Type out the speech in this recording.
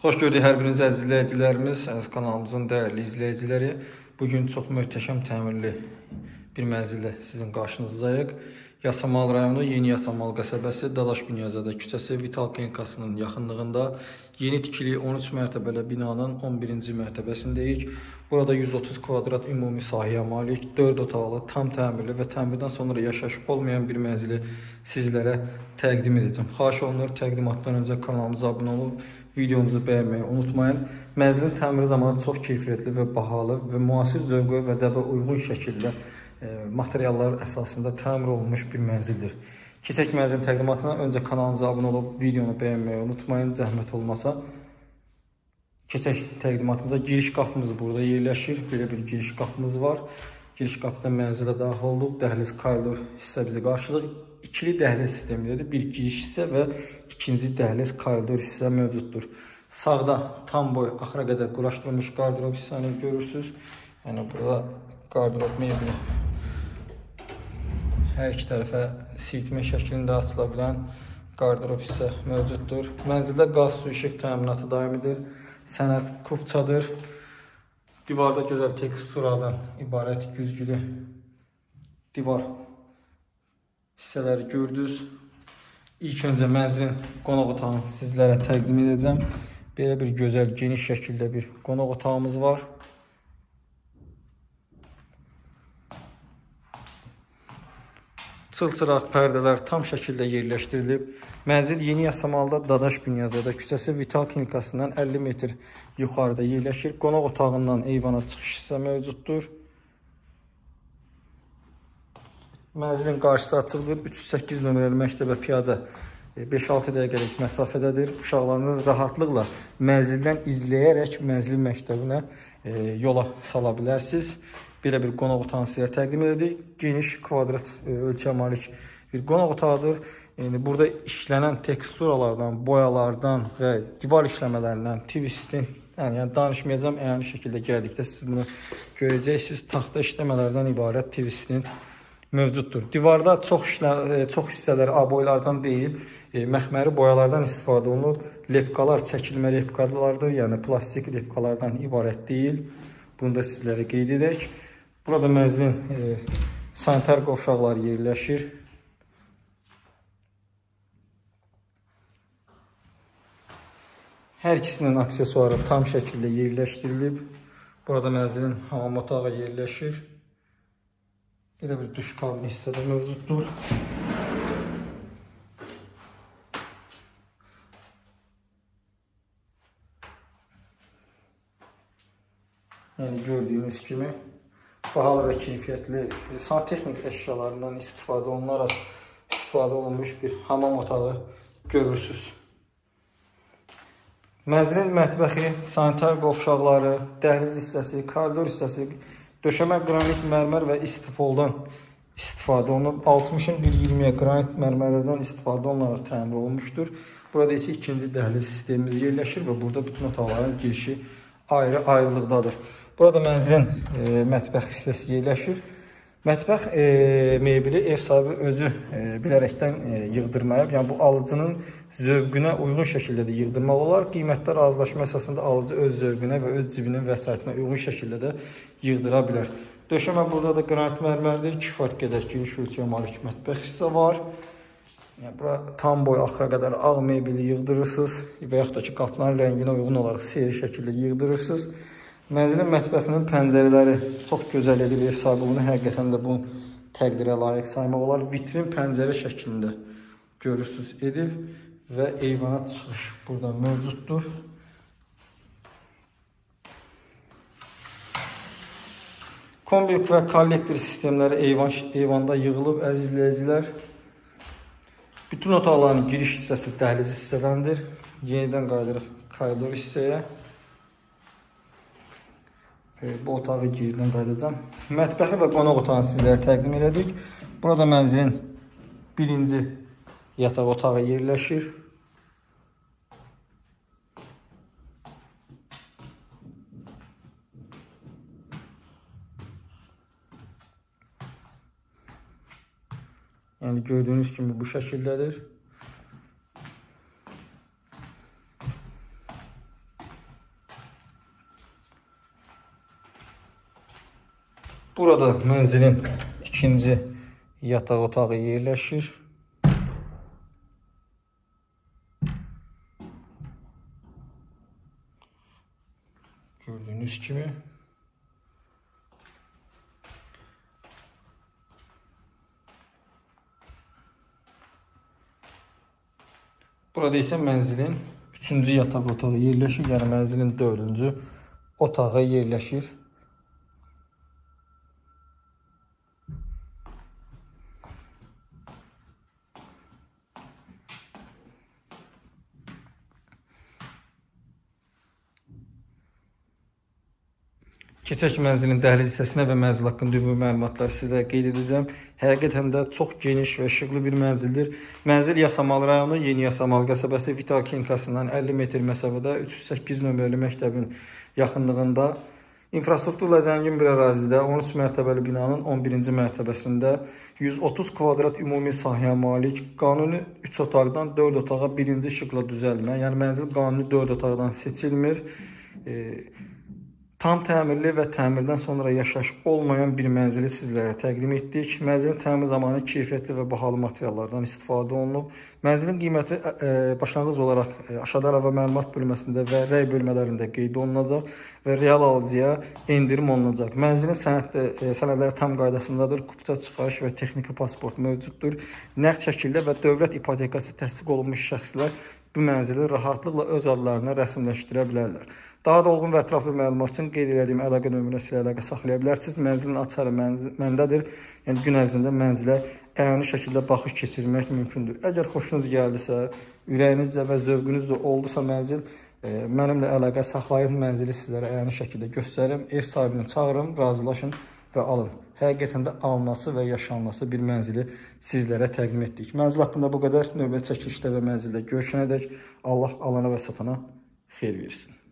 Xoş gördük hər biriniz əziz izləyicilərimiz, əziz kanalımızın dəyərli izləyiciləri. Bugün çox möhtəşəm təmirli bir mənzillə sizin qarşınızdayıq. Yasamal rayonu Yeni Yasamal qəsəbəsi Dadaş Bünyazada küçəsi Vital Klinikasının yaxınlığında yeni tikili 13 mərtəbəli binanın 11-ci mərtəbəsindəyik. Burada 130 kvadrat ümumi sahəyə malik, 4 otaqlı, tam təmirli və təmirdən sonra yaşayış olmayan bir mənzili sizlərə təqdim edəcəm. Xahiş olunur, təqdimatdan öncə kanalımıza abunə olub, videomuzu bəyənməyi unutmayın. Mənzilin təmiri zamanı çox keyfiyyətli və bahalı və müasir zövqə və dəbə uyğun şəkildə materiallar əsasında təmir olunmuş bir mənzildir. Keçək mənzilin təqdimatına öncə kanalımıza abunə olub, videonu bəyənməyi unutmayın, zəhmət olmasa. Keçək təqdimatımıza. Giriş qapımız burada yerləşir. Belə bir giriş qapımız var. Giriş qapıdan mənzilə daxil olduq. Dəhliz koridor hissə bizi qarşılayır. İkili dəhliz sistemidir. Bir giriş hissə və ikinci dəhliz koridor hissə mövcuddur. Sağda tam boy axıra qədər quraşdırılmış qardırob hissəni görürsünüz. Yəni burada qardırob mebeli hər iki tərəfə sirtmə şəklində açıla bilən qardırob hissə mövcuddur. Mənzildə qaz, su, işıq təminatı daimidir. Sənəd kufçadır. Divarda gözəl teksturadan ibarət güzgülü divar hissələri gördünüz. İlk öncə mənzilin qonaq otağını sizlərə təqdim edəcəm. Belə bir gözəl, geniş şəkildə bir qonaq otağımız var. Çılçıraq pərdələr tam şəkildə yerləşdirilib. Mənzil Yeni Yasamalda Dadaş Bünyazada küçəsi Vital Klinikasından 50 metr yuxarıda yerləşir. Qonaq otağından eyvana çıxış hissə mövcuddur. Mənzilin qarşısı açıqdır. 308 nömrəli məktəbə piyada 5-6 dəqiqəlik məsafədədir. Uşaqlarınız rahatlıqla mənzildən izləyərək mənzil məktəbinə yola sala bilərsiniz. Belə bir qonaq otağını sizə təqdim edirik. Geniş kvadrat ölçüyə malik bir qonaq otağıdır. Burada işlənən teksturalardan, boyalardan və divar işləmələrindən, tvistin, yəni danışmayacağım, əyani şəkildə gəldikdə siz bunu görəcəksiniz. Taxta işləmələrdən ibarət tvistin mövcuddur. Divarda çox hissələri A boylardan deyil, məxməri boyalardan istifadə olunur. Lepkalar çəkilmə lepkalardır, yəni plastik lepkalardan ibarət deyil. Bunu da sizlərə qeyd edək. Burada mənzilin sanitar qovşaqları yerləşir. Hər ikisinin aksesuarı tam şəkildə yerləşdirilib. Burada mənzilin hamam otağı yerləşir. Belə bir duş kabini hissədə mövcuddur. Yəni gördüyünüz kimi bahalı və keyfiyyətli santexnik əşyalarından istifadə olunaraq istifadə olunmuş bir hamam otağı görürsünüz. Mənzilin mətbəxi, sanitar qovşaqları, dəhliz hissəsi, koridor hissəsi, döşəmə qranit mərmər və istifoldan istifadə olunub. 60-ın 1.20-yə qranit mərmərlərdən istifadə olunaraq təmir olunmuşdur. Burada isə ikinci dəhliz sistemimiz yerləşir və burada bütün otaqların girişi ayrı-ayrılıqdadır. Burada mənzilin mətbəx hissəsi yerləşir. Mətbəx mebeli ev sahibi özü bilərəkdən yığdırmayıb. Yəni bu alıcının zövqünə uyğun şəkildə də yığdırmaq olar. Qiymətdə razılaşma əsasında alıcı öz zövqünə və öz cibinin vəsaitinə uyğun şəkildə də yığdıra bilər. Döşəmə burada da qranit mərmərdir. Kifayət qədər geniş ölçüyə malik mətbəx hissə var. Yəni bura tam boy axıra qədər ağ mebeli yığdırırsınız və yaxud da ki qapıların rənginə uyğun olaraq seri şəkildə yığdırırsınız. Mənzilin mətbəxinin pəncərələri çox gözəl edir. Ev sahibi bunu həqiqətən də bu təqdirə layiq saymaq olar. Vitrin pəncərə şəklində görürsünüz edib və eyvana çıxış burada mövcuddur. Kombik və kollektor sistemləri eyvanda yığılıb, əziz izləyicilər. Bütün otaqların giriş hissəsi dəhliz hissədəndir. Yenidən qayıdırıq koridor hissəyə. Bu otağı geridən qayıdacam. Mətbəxi və qonaq otağını sizlərə təqdim elədik. Burada mənzilin birinci yataq otağı yerləşir. Yəni gördüyünüz kimi bu şəkildədir. Burada mənzilin ikinci yataq otağı yerləşir. Gördüyünüz kimi. Burada isə mənzilin üçüncü yataq otağı yerləşir. Yəni mənzilin dördüncü otağı yerləşir. Keçək mənzilin dəhliz hissəsinə və mənzil haqqında ümumi məlumatları sizə qeyd edəcəm. Həqiqətən də çox geniş və işıqlı bir mənzildir. Mənzil Yasamal rayonu, Yeni Yasamal qəsəbəsi Vital klinikasından 50 metr məsafədə 308 nömrəli məktəbin yaxınlığında. İnfrastrukturla zəngin bir ərazidə 13 mərtəbəli binanın 11-ci mərtəbəsində 130 kvadrat ümumi sahəyə malik, qanuni 3 otaqdan 4 otağa birinci işıqla düzəlmə. Yəni mənzil qanuni 4 otaqdan seçilmir. Tam təmirli və təmirdən sonra yaşayış olmayan bir mənzili sizlərə təqdim etdik. Mənzilin təmir zamanı keyfiyyətli və bahalı materiallardan istifadə olunub. Mənzilin qiyməti başlanğıc olaraq aşağıda əlavə məlumat bölməsində və rəy bölmələrində qeyd olunacaq və real alıcıya endirim olunacaq. Mənzilin sənədləri tam qaydasındadır. Kupça çıxarış və texniki pasport mövcuddur. Nəqd şəkildə və dövlət ipotekası təsdiq olunmuş şəxslər bu mənzili rahatlıqla öz adlarına rəsmiləşdirə bilərlər. Daha dolğun və ətraflı məlumat üçün qeyd etdiyim əlaqə nömrəsi ilə əlaqə saxlaya bilərsiniz. Mənzilin açarı məndədir. Yəni gün ərzində mənzilə əyani şəkildə baxış keçirmək mümkündür. Əgər xoşunuz gəldisə, ürəyinizcə və zövqünüzcə oldusa mənzil, mənimlə əlaqə saxlayın, mənzili sizlərə əyani şəkildə göstərim. Ev sahibini çağırın, razılaşın və alın. Həqiqətən də alınası və yaşanması bir mənzili sizlərə təqdim etdik. Mənzil haqqında bu qədər. Növbəti çəkilişdə və mənzildə görüşənədək Allah alana və satana xeyir versin.